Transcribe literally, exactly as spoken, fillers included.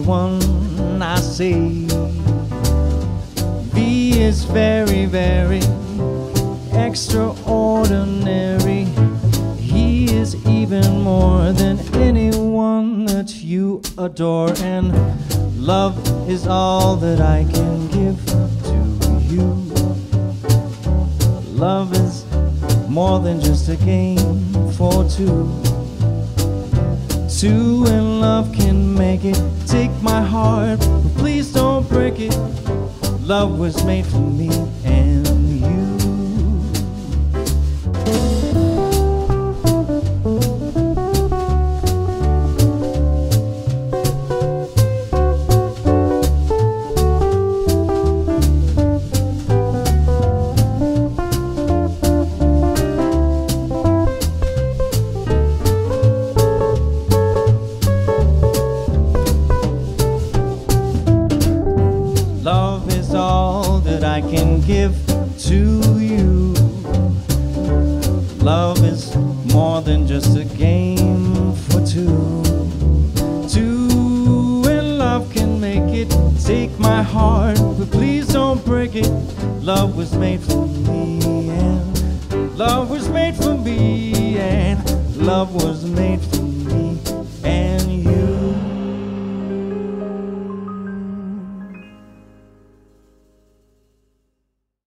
one I see. V is very, very extraordinary. He is even more than anyone that you adore, and love is all that I can give to you. Love is more than just a game for two. Two in love can make it. Take my heart, but please don't break it. Love was made for me and you. Give to you. Love is more than just a game for two. Two in love can make it. Take my heart, but please don't break it. Love was made for me, and love was made for me, and love was made for